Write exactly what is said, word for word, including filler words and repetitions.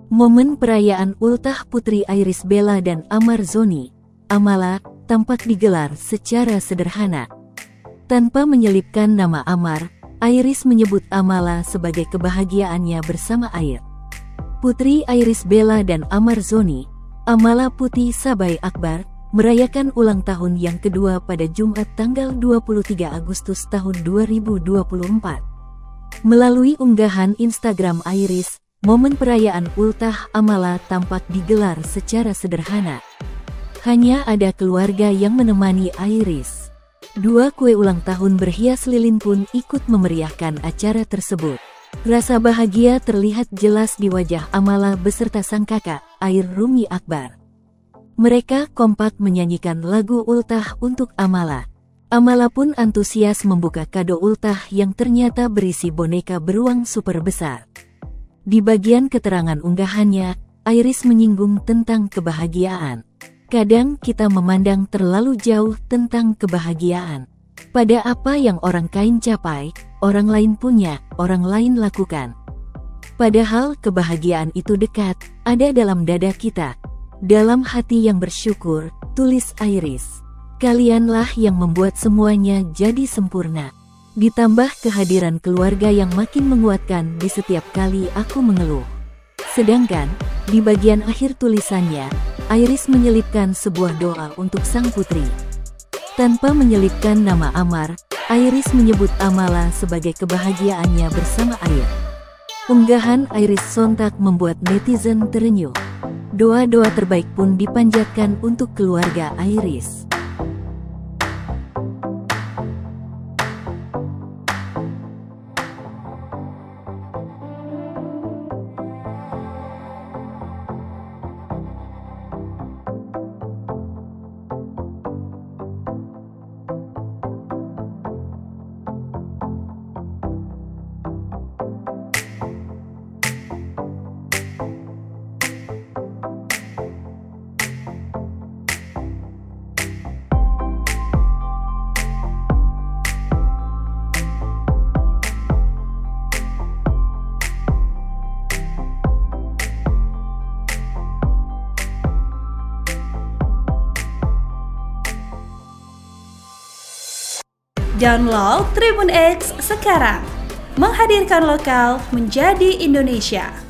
Momen perayaan ultah Putri Iris Bella dan Amar Zoni, Amala, tampak digelar secara sederhana. Tanpa menyelipkan nama Amar, Iris menyebut Amala sebagai kebahagiaannya bersama air. Putri Iris Bella dan Amar Zoni, Amala Putih Sabai Akbar, merayakan ulang tahun yang kedua pada Jumat tanggal dua puluh tiga Agustus tahun dua ribu dua puluh empat. Melalui unggahan Instagram Iris, momen perayaan ultah Amala tampak digelar secara sederhana. Hanya ada keluarga yang menemani Iris. Dua kue ulang tahun berhias lilin pun ikut memeriahkan acara tersebut. Rasa bahagia terlihat jelas di wajah Amala beserta sang kakak, Air Rumi Akbar. Mereka kompak menyanyikan lagu ultah untuk Amala. Amala pun antusias membuka kado ultah yang ternyata berisi boneka beruang super besar. Di bagian keterangan unggahannya, Iris menyinggung tentang kebahagiaan. Kadang kita memandang terlalu jauh tentang kebahagiaan. Pada apa yang orang kain capai, orang lain punya, orang lain lakukan. Padahal kebahagiaan itu dekat, ada dalam dada kita. Dalam hati yang bersyukur, tulis Iris. Kalianlah yang membuat semuanya jadi sempurna. Ditambah kehadiran keluarga yang makin menguatkan di setiap kali aku mengeluh. Sedangkan, di bagian akhir tulisannya, Iris menyelipkan sebuah doa untuk sang putri. Tanpa menyelipkan nama Amar, Iris menyebut Amala sebagai kebahagiaannya bersama air. Unggahan Iris sontak membuat netizen terenyuh. Doa-doa terbaik pun dipanjatkan untuk keluarga Iris. Download Tribun X sekarang, menghadirkan lokal menjadi Indonesia.